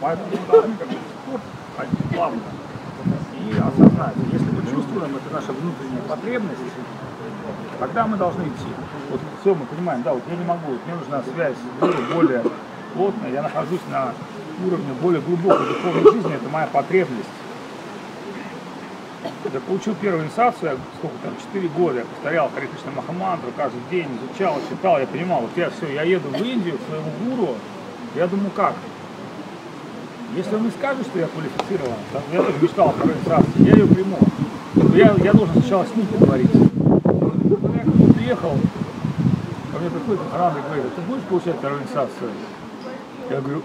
Поэтому надо спорт ходить плавно и осознать. Если мы чувствуем, это наша внутренняя потребность, тогда мы должны идти. Вот все, мы понимаем, да, вот я не могу, вот мне нужна связь более плотная, я нахожусь на уровне более глубокой духовной жизни, это моя потребность. Я получил первую инициацию, сколько там, 4 года, я повторял Харе Кришна Махамантру, каждый день изучал, читал, я понимал, вот я еду в Индию, к своему гуру, я думаю, как? Если он не скажет, что я квалифицирован, я тоже мечтал о второй инициации, я ее приму. Я должен сначала с ним поговорить. Когда я как-то приехал, ко мне приходит Махарананда и говорит, ты будешь получать вторую инициацию? Я говорю,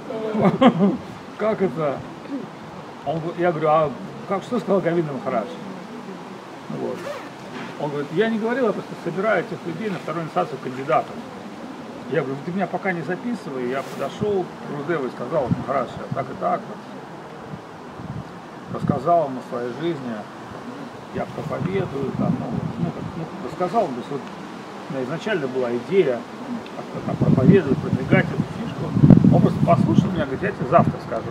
как это? Я говорю, а что сказал Говинда Махарадж? Вот. Он говорит, я не говорил, я просто собираю этих людей на вторую инициацию кандидатов. Я говорю, ты меня пока не записывай. Я подошел к Гурудеву и сказал, Махарадж, так и так вот. Рассказал ему о своей жизни, я проповедую, там, рассказал, то есть вот у меня изначально была идея как проповедовать, продвигать эту фишку. Он просто послушал меня, говорит, я тебе завтра скажу.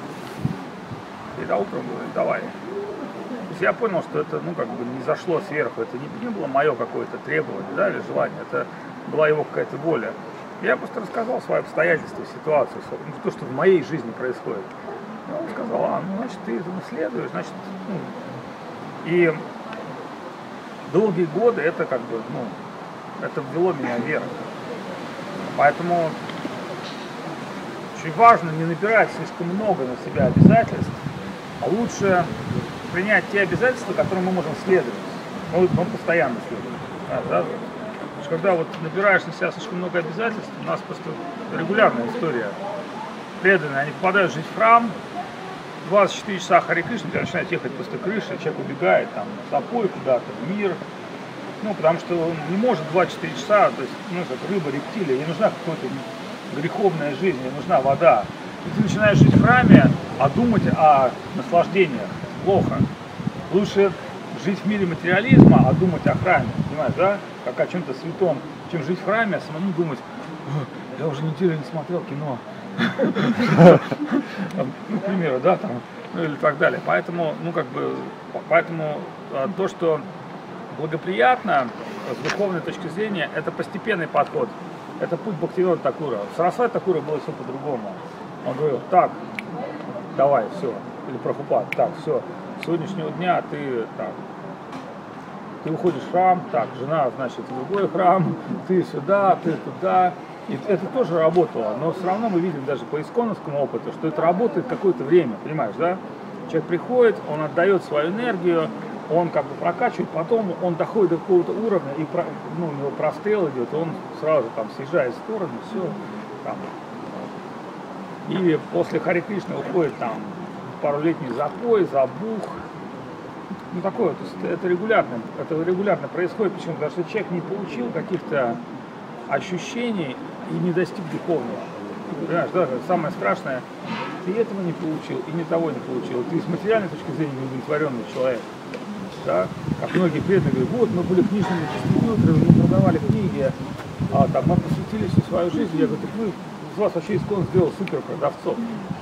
И до утра говорит, давай. То есть я понял, что это, не зашло сверху, это не было мое какое-то требование, да, или желание, это была его какая-то воля. Я просто рассказал свои обстоятельства, ситуацию, то, что в моей жизни происходит. И он сказал, значит, ты этому следуешь, значит, И долгие годы это это ввело меня вверх. Поэтому очень важно не набирать слишком много на себя обязательств, а лучше принять те обязательства, которым мы можем следовать. Мы постоянно следуем. Да? Когда вот набираешь на себя слишком много обязательств, у нас просто регулярная история. Преданные, они попадают жить в храм, 24 часа Харе Кришна, тебя начинает ехать просто крыша, человек убегает там в запой куда-то, в мир. Потому что он не может 24 часа, то есть, как рыба, рептилия, ей нужна какая-то греховная жизнь, ей нужна вода. И ты начинаешь жить в храме, а думать о наслаждениях плохо. Лучше жить в мире материализма, а думать о храме, понимаешь, да? Как о чем-то святом, чем жить в храме, а самому думать, я уже неделю не смотрел кино. К примеру, да, там, или так далее. Поэтому, поэтому то, что благоприятно с духовной точки зрения, это постепенный подход. Это путь Бхактивинода Такура. С Сарасвати Такура было все по-другому. Он говорил, так, давай, все, или Прабхупад, так, все, с сегодняшнего дня ты уходишь в храм, так, жена, значит, в другой храм, ты сюда, ты туда. И это тоже работало, но все равно мы видим даже по исконовскому опыту, что это работает какое-то время, понимаешь, да? Человек приходит, он отдает свою энергию, он прокачивает, потом он доходит до какого-то уровня, и у него прострел идет, и он сразу там съезжает в сторону, все, там. Или после Харе Кришны уходит там парулетний запой, забух. Такое, то есть это регулярно происходит, почему? Потому что человек не получил каких-то ощущений и не достиг духовного. Понимаешь, да, самое страшное, ты этого не получил и ни того не получил. Ты с материальной точки зрения неудовлетворенный человек. Да? Как многие преданные говорят, вот мы были книжными дистрибьюторами, мы продавали книги, мы посвятили всю свою жизнь. Я говорю, так вы из вас вообще искон сделал супер продавцов.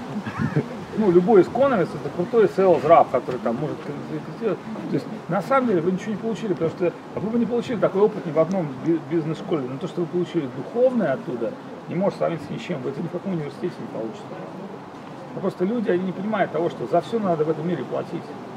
Любой исконовец это крутой sales раб, который там может сделать. То есть на самом деле вы ничего не получили, потому что вы бы не получили такой опыт ни в одном бизнес-школе. Но то, что вы получили духовное оттуда, не может сравниться ни с чем. Вы это ни в каком университете не получите. Просто люди, они не понимают того, что за все надо в этом мире платить.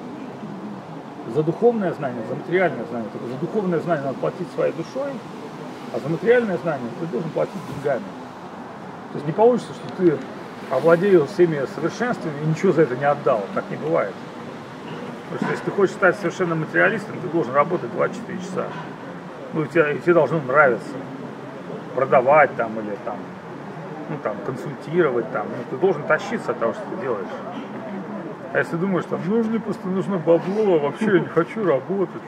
За духовное знание, за материальное знание. Только за духовное знание надо платить своей душой, а за материальное знание ты должен платить деньгами. То есть не получится, что ты овладел всеми совершенствами и ничего за это не отдал. Так не бывает. Потому что если ты хочешь стать совершенно материалистом, ты должен работать 24 часа. И тебе должно нравиться. Продавать там или консультировать там. Ты должен тащиться от того, что ты делаешь. А если ты думаешь, мне просто нужно бабло, вообще я не хочу работать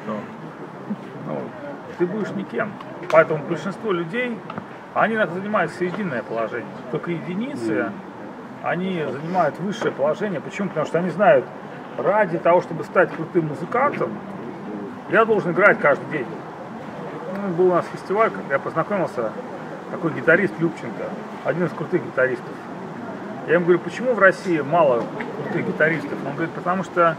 ты будешь никем. Поэтому большинство людей, они занимают серединное положение. Только единицы, они занимают высшее положение. Почему? Потому что они знают, ради того, чтобы стать крутым музыкантом, я должен играть каждый день. Был у нас фестиваль, когда я познакомился, такой гитарист Любченко, один из крутых гитаристов. Я ему говорю, почему в России мало крутых гитаристов? Он говорит, потому что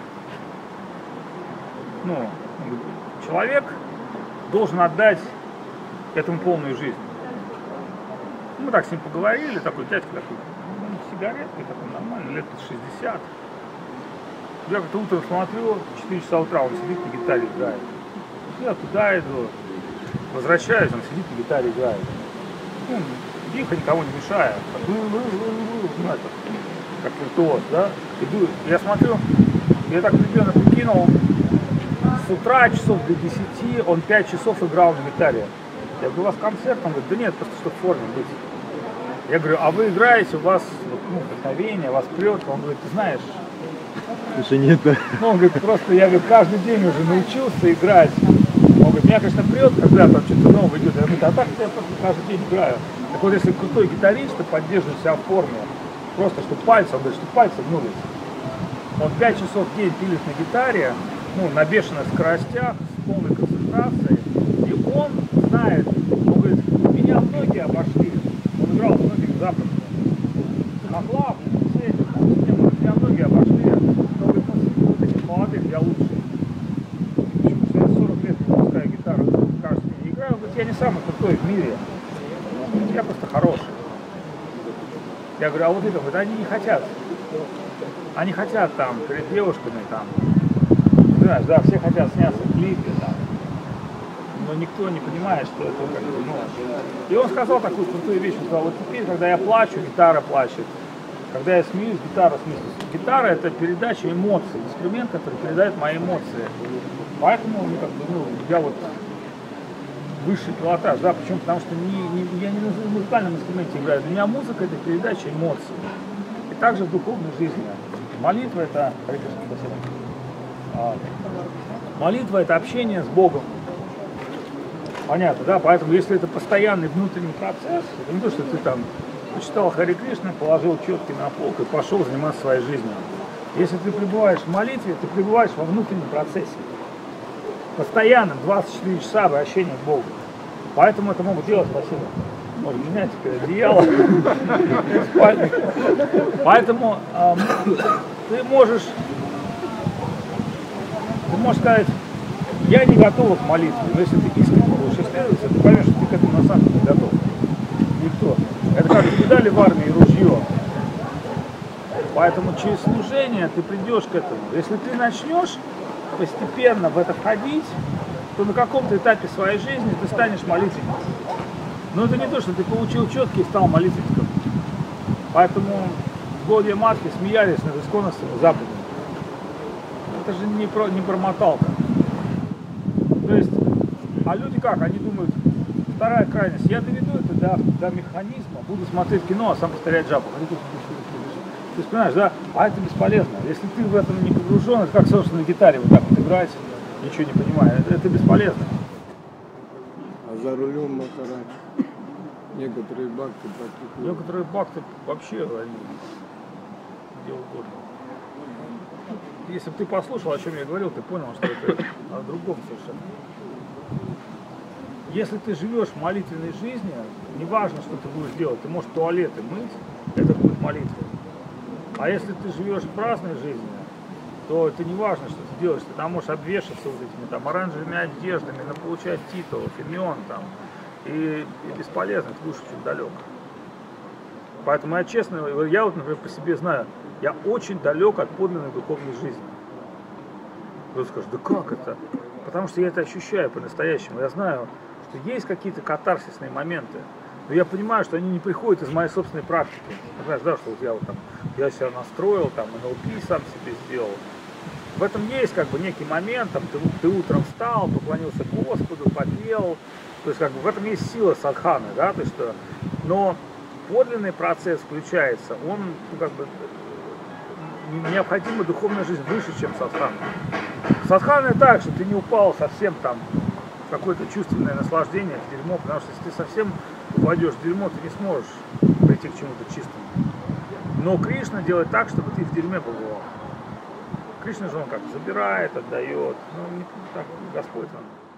человек должен отдать этому полную жизнь. Мы так с ним поговорили, такой дядька такой, сигареткой такой нормальный, лет 60. Я как-то утром смотрю, 4 часа утра он сидит на гитаре играет. Я туда иду, возвращаюсь, он сидит на гитаре играет. Тихо, никого не мешая. Как виртуоз, да? Иду, я смотрю, я так примерно прикинул, с утра часов до 10 он 5 часов играл на гитаре. Я говорю, у вас концерт? Он говорит, да нет, просто чтобы в форме быть. Я говорю, а вы играете, у вас вдохновение, вас прет? Он говорит, ты знаешь... Еще нет, да? Он говорит, просто я говорит, каждый день уже научился играть. Он говорит, меня, конечно, прет, когда там что-то новое идет. Я говорю, а так я просто каждый день играю. Так вот, если крутой гитарист, то поддерживает себя в форме. Просто, чтобы пальцы, он говорит, что пальцы гнулись. Он 5 часов в день пилит на гитаре, на бешеных скоростях, с полной концентрацией. И он знает, он говорит, меня многие обошли. Он играл с многими западными. Могла, меня многие обошли. Но говорит, вот этих молодых я лучший. Я 40 лет выпускаю гитару, кажется, не играю. Он говорит, я не самый крутой в мире. Я просто хороший. Я говорю, а вот это, вот они не хотят. Они хотят там перед девушками там. Знаешь, да, все хотят сняться в клипе там. Но никто не понимает, что это как бы, И он сказал такую крутую вещь, он сказал, вот теперь, когда я плачу, гитара плачет. Когда я смеюсь, гитара смеется. Гитара — это передача эмоций, инструмент, который передает мои эмоции. Поэтому, я вот высший пилотаж, да, почему? Потому что я не на музыкальном инструменте играю. Для меня музыка — это передача эмоций. И также в духовной жизни. Молитва — это... Молитва — это общение с Богом. Понятно, да? Поэтому, если это постоянный внутренний процесс, это не то, что ты там почитал Харе Кришна, положил четки на полку и пошел заниматься своей жизнью. Если ты пребываешь в молитве, ты пребываешь во внутреннем процессе. Постоянно, 24 часа обращения к Богу. Поэтому это могут делать, спасибо. Может, у меня теперь одеяло. Поэтому ты можешь сказать, я не готов к молитве, но если ты искренне будешь исследоваться, ты поймешь, что ты к этому на самом деле не готов. Никто. Это как тебе дали в армии ружье. Поэтому через служение ты придешь к этому. Если ты начнешь постепенно в это входить, то на каком-то этапе своей жизни ты станешь молитвенником. Но это не то, что ты получил четкий и стал молитвенником. Поэтому в годе матки смеялись над исконностями западными. Это же не промоталка. То есть, а люди как? Они думают, вторая крайность, я доведу это до механизма, буду смотреть кино, а сам повторять жабу. Ты понимаешь, да? А это бесполезно. Если ты в этом не погружен, это как, собственно, на гитаре вот так вот играть, ничего не понимая, это бесполезно. А за рулем Махарадж некоторые бхакты практикуют. Некоторые бхакты вообще они где угодно. Если бы ты послушал, о чем я говорил, ты понял, что это о другом совершенно. Если ты живешь в молитвенной жизни, неважно, что ты будешь делать, ты можешь туалеты мыть, это будет молитва. А если ты живешь в праздной жизни, то это не важно, что ты делаешь. Ты там можешь обвешаться вот этими там оранжевыми одеждами, получать титулов, имен там. И бесполезно, ты будешь очень далек. Поэтому я честно, я вот, например, по себе знаю, я очень далек от подлинной духовной жизни. Кто-то скажет, да как это? Потому что я это ощущаю по-настоящему. Я знаю, что есть какие-то катарсисные моменты. Но я понимаю, что они не приходят из моей собственной практики. Знаешь, да, что вот я вот там, я себя настроил, там, НЛП сам себе сделал. В этом есть как бы некий момент, там, ты утром встал, поклонился Господу, попел. То есть как бы в этом есть сила садханы, да, то есть что, но подлинный процесс включается, он как бы необходима духовная жизнь выше, чем садхана. Садхана так, что ты не упал совсем там в какое-то чувственное наслаждение, в дерьмо, потому что если ты совсем упадешь в дерьмо, ты не сможешь прийти к чему-то чистому. Но Кришна делает так, чтобы ты в дерьме побывал. Кришна же он как забирает, отдает, ну не так Господь он.